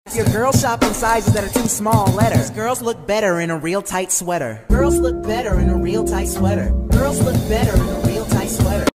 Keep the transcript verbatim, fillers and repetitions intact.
Your girls shop in sizes that are too small letters. Girls look better in a real tight sweater. Girls look better in a real tight sweater. Girls look better in a real tight sweater.